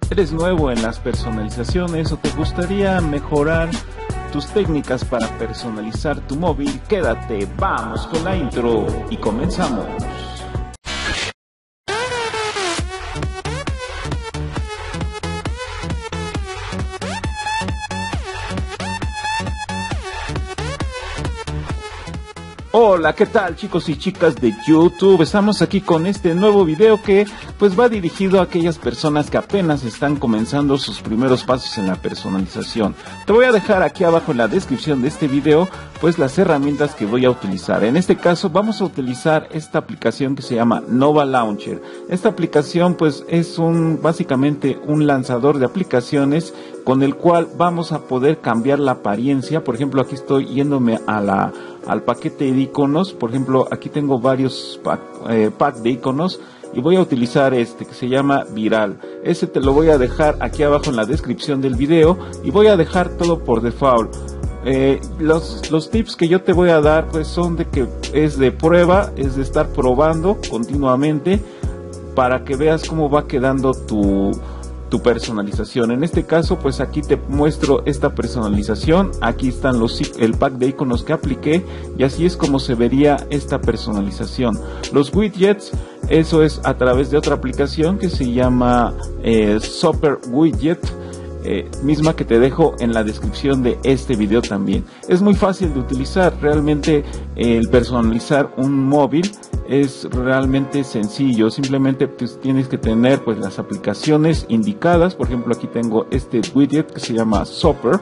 ¿Eres nuevo en las personalizaciones o te gustaría mejorar tus técnicas para personalizar tu móvil? Quédate, vamos con la intro y comenzamos. Hola, ¿qué tal chicos y chicas de YouTube? Estamos aquí con este nuevo video que pues va dirigido a aquellas personas que apenas están comenzando sus primeros pasos en la personalización. Te voy a dejar aquí abajo en la descripción de este video pues las herramientas que voy a utilizar. En este caso vamos a utilizar esta aplicación que se llama Nova Launcher. Esta aplicación pues es básicamente un lanzador de aplicaciones con el cual vamos a poder cambiar la apariencia. Por ejemplo, aquí estoy yéndome al paquete de iconos. Por ejemplo, aquí tengo varios pack de iconos y voy a utilizar este que se llama Viral. Ese te lo voy a dejar aquí abajo en la descripción del video y voy a dejar todo por default. Los tips que yo te voy a dar pues son de que es de prueba, es de estar probando continuamente para que veas cómo va quedando tu personalización. En este caso pues aquí te muestro esta personalización. Aquí están el pack de iconos que apliqué y así es como se vería esta personalización. Los widgets, eso es a través de otra aplicación que se llama Super Widget, misma que te dejo en la descripción de este video también. Es muy fácil de utilizar, realmente el personalizar un móvil es realmente sencillo. Simplemente pues tienes que tener pues las aplicaciones indicadas. Por ejemplo, aquí tengo este widget que se llama Super.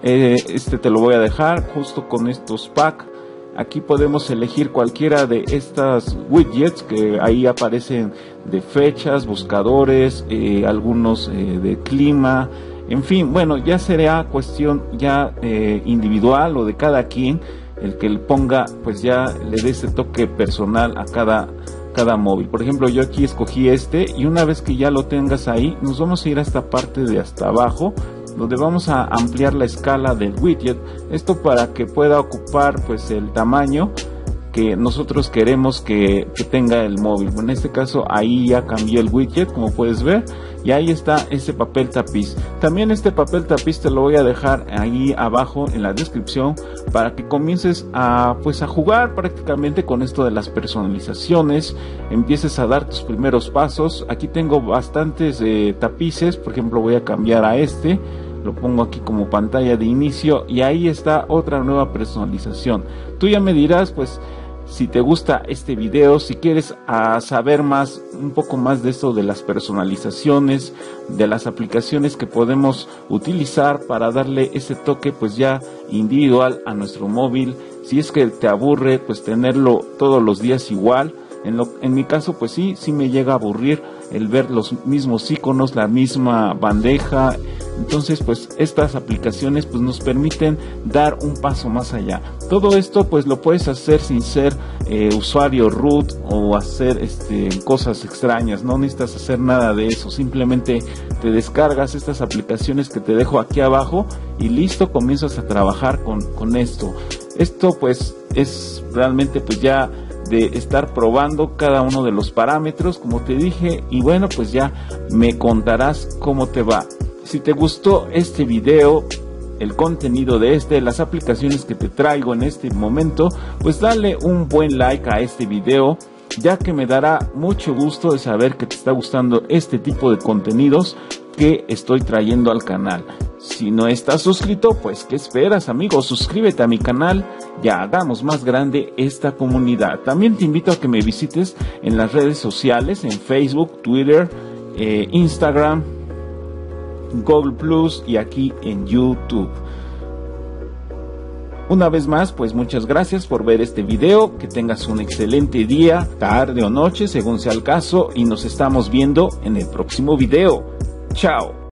Este te lo voy a dejar justo con estos packs. Aquí podemos elegir cualquiera de estas widgets que ahí aparecen, de fechas, buscadores, algunos de clima. En fin, bueno, ya será cuestión ya individual o de cada quien el que le ponga, pues ya le dé ese toque personal a cada móvil. Por ejemplo, yo aquí escogí este y una vez que ya lo tengas ahí, nos vamos a ir a esta parte de hasta abajo, donde vamos a ampliar la escala del widget. Esto para que pueda ocupar pues el tamaño que nosotros queremos que tenga el móvil. En este caso ahí ya cambié el widget, como puedes ver, y ahí está ese papel tapiz. También este papel tapiz te lo voy a dejar ahí abajo en la descripción para que comiences a jugar prácticamente con esto de las personalizaciones, empieces a dar tus primeros pasos. Aquí tengo bastantes tapices. Por ejemplo, voy a cambiar a este, lo pongo aquí como pantalla de inicio y ahí está otra nueva personalización. Tú ya me dirás pues si te gusta este video, si quieres saber un poco más de esto de las personalizaciones, de las aplicaciones que podemos utilizar para darle ese toque pues ya individual a nuestro móvil. Si es que te aburre pues tenerlo todos los días igual, en mi caso pues sí me llega a aburrir el ver los mismos iconos, la misma bandeja. Entonces pues estas aplicaciones pues nos permiten dar un paso más allá. Todo esto pues lo puedes hacer sin ser usuario root o hacer cosas extrañas. No necesitas hacer nada de eso, simplemente te descargas estas aplicaciones que te dejo aquí abajo y listo, comienzas a trabajar con esto. Esto pues es realmente pues ya de estar probando cada uno de los parámetros, como te dije, y bueno, pues ya me contarás cómo te va. Si te gustó este video, el contenido de las aplicaciones que te traigo en este momento, pues dale un buen like a este video, ya que me dará mucho gusto de saber que te está gustando este tipo de contenidos que estoy trayendo al canal. Si no estás suscrito, pues ¿qué esperas, amigo? Suscríbete a mi canal, ya hagamos más grande esta comunidad. También te invito a que me visites en las redes sociales, en Facebook, Twitter, Instagram, Google Plus y aquí en YouTube. Una vez más, pues muchas gracias por ver este video, que tengas un excelente día, tarde o noche, según sea el caso, y nos estamos viendo en el próximo video. Chao.